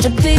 to be.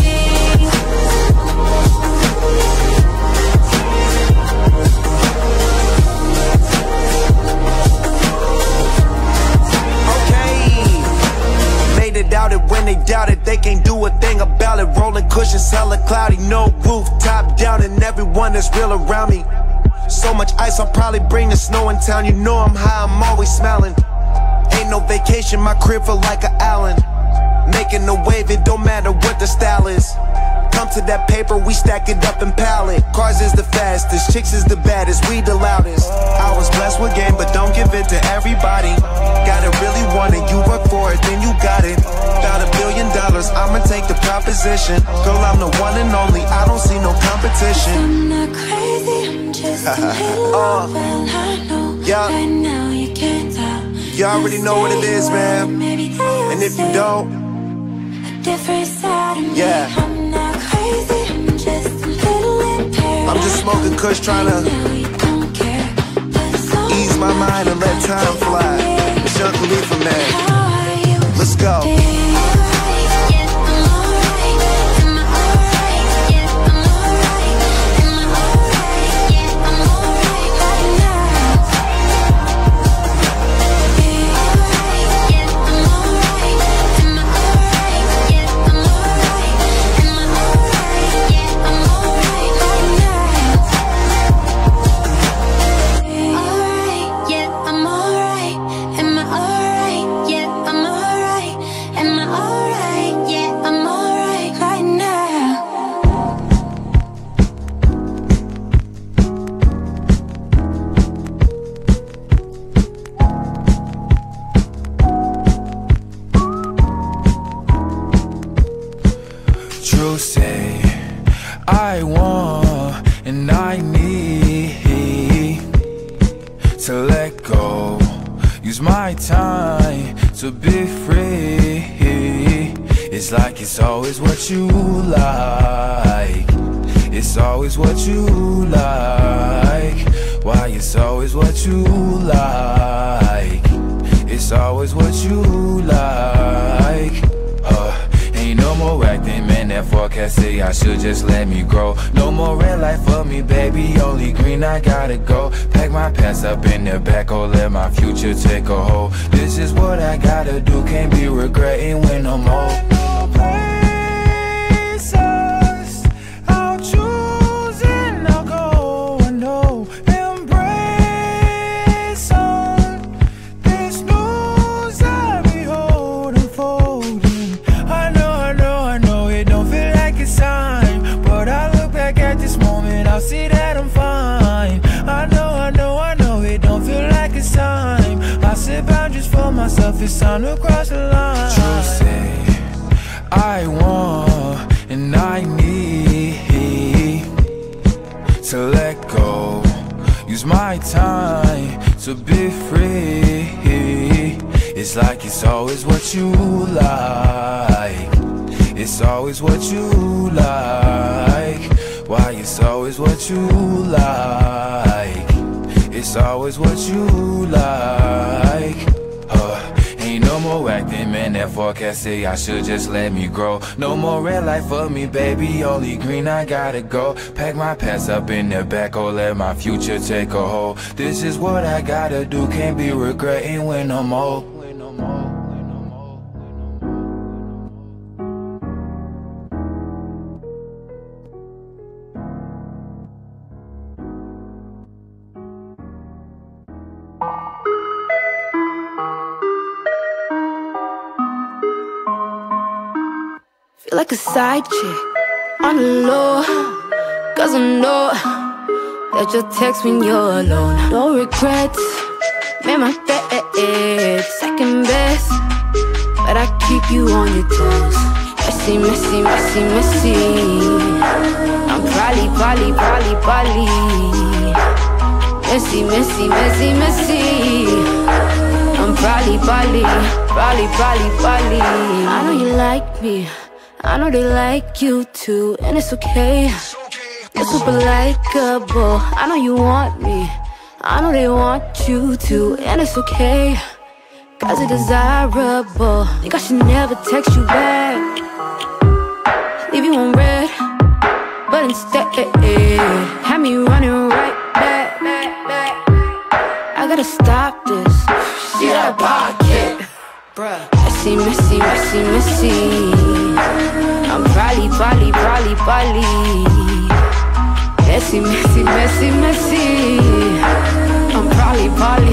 Doubted when they doubted, they can't do a thing about it. Rolling cushions, hella cloudy, no roof, top down, and everyone that's real around me. So much ice, I'll probably bring the snow in town. You know I'm high, I'm always smiling. Ain't no vacation, my crib feel like an island. Making a wave, it don't matter what the style is. Come to that paper, we stack it up and pallet. Cars is the fastest, chicks is the baddest, we the loudest. I was blessed with game, but don't give it to everybody. Gotta really want it, you work for it, then you got it. About $1 billion, I'ma take the proposition. Girl, I'm the one and only, I don't see no competition. I'm not crazy, I'm just a little well, I know right now you can't tell. You already know what it is, man. And if you don't, a different side of me. I'm not crazy, I'm just a little impaired. I'm just smoking kush, trying to ease my mind and let time fly. It's Young Khalifa, man. Let's go. It's always what you like. It's always what you like. Why it's always what you like. It's always what you like. Ain't no more acting, man, that forecast say I should just let me grow. No more red light for me, baby, only green, I gotta go. Pack my pants up in the back, oh, let my future take a hold. This is what I gotta do, can't be regretting when I'm old. See that I'm fine. I know it don't feel like it's time. I set boundaries for myself, it's time to cross the line. True say, I want and I need to let go. Use my time to be free. It's like it's always what you like. It's always what you like. Why it's always what you like. It's always what you like. Ain't no more acting, man, that forecast say I should just let me grow. No more red light for me, baby, only green, I gotta go. Pack my pants up in the back, oh, let my future take a hold. This is what I gotta do, can't be regretting when I'm old. Feel like a side chick on the low, 'cause I know that you'll text when you're alone. No regrets, made my bed, second best, but I keep you on your toes. Messy, messy, messy, messy. I'm probably messy, messy, messy, messy. I'm probably I know you like me, I know they like you too, and it's okay. You're super likeable, I know you want me, I know they want you too, and it's okay. 'Cause it's desirable, think I should never text you back. instead. Had me running right back. I gotta stop this. See that pocket, bruh. Messy, messy, messy, messy. I'm probably. Messy, messy, messy, messy. I'm probably.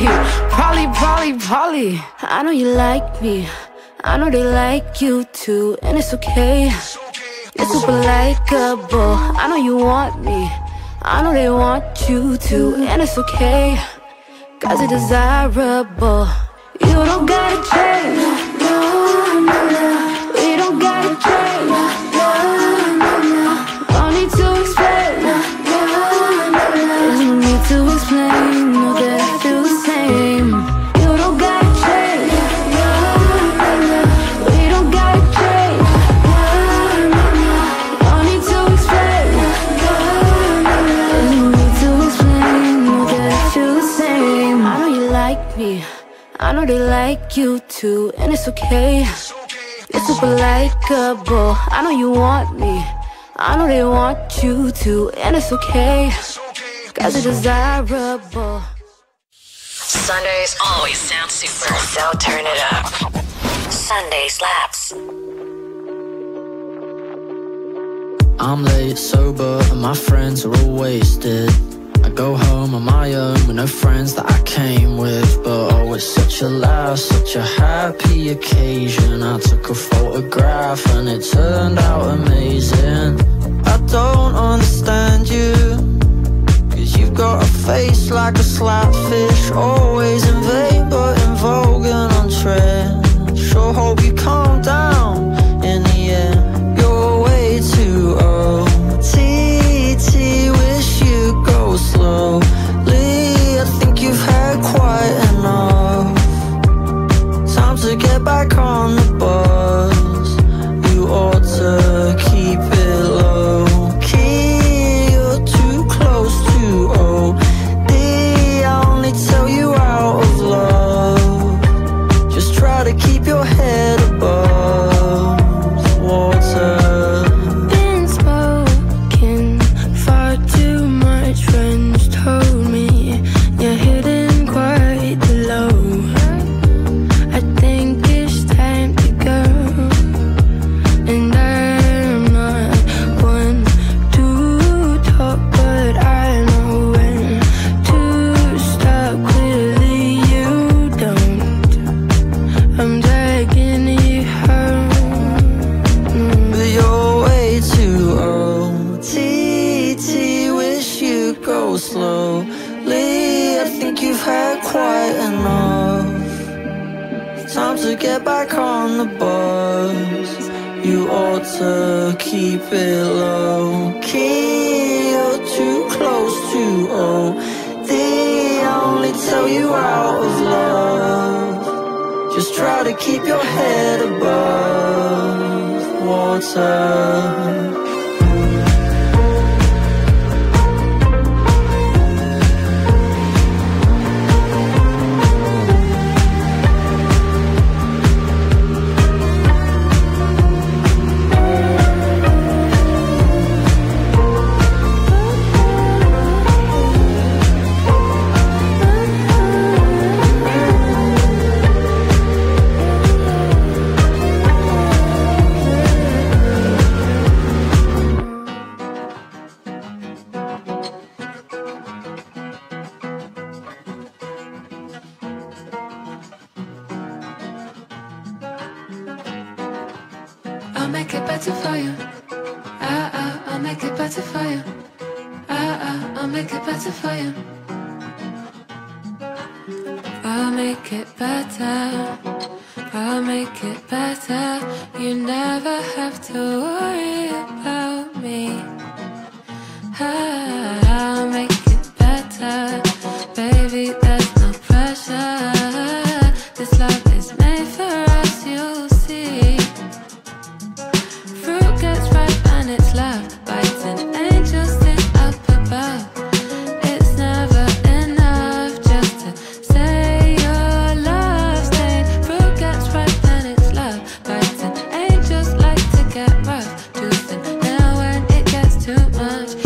I know you like me, I know they like you too, and it's okay. You're super likeable. I know you want me, I know they want you too, and it's okay, 'cause it's desirable. You don't gotta change, no, no, no. We don't gotta change, no, no, no. Don't need to explain, no, no, no, no. There's no need to explain, no, that I feel the same. You don't gotta change, no, no, no. We don't gotta change, no, no, no. Don't need to explain, no, no, no. There's no need to explain, no, that I feel the same. I know you like me, I know they like you too, and it's okay. You're super likeable. I know you want me, I know they want you too, and it's okay, 'cause it's desirable. Sundays always sound super, so turn it up. Sunday Slaps. I'm late, sober, and my friends are all wasted. I go home on my own with no friends that I came with. But oh, it's such a laugh, such a happy occasion. I took a photograph and it turned out amazing. I don't understand you, 'cause you've got a face like a slapfish, always in vain but in vogue and on trend. Sure hope you calm down in the end. You're way too OTT, wish you'd go slowly. I think you've had quite enough. Time to get back on the bus. You ought to keep it low key. You're too close to OD. I only tell you out of love. Just try to keep your head above water. Been smoking far too much. Friends told me you're hitting quite low. I think it's time to go, and I'm not one to talk, but I know when to stop. Clearly you don't. I'm dragging you home. But you're way too OTT, wish you'd go slowly. I think you've had quite enough. Time to get back on the bus. You ought to keep it low key. You're too close to OD. I only tell you out of love. Just try to keep your head above water. I'll make it better for you. I'll make it better for you. I'll make it better for you. I'll make it better. I'll make it better. You never have to worry about me. I'll make it better. Baby, there's no pressure. This love is made for us, you'll see. Fruit gets ripe and it's love. Biting angels sit up above. It's never enough just to say your love. Stay. Fruit gets ripe and it's love. Biting angels like to get rough. Juicing now when it gets too much.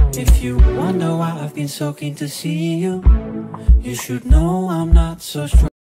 If you wonder why I've been so keen to see you, you should know I'm not so strong.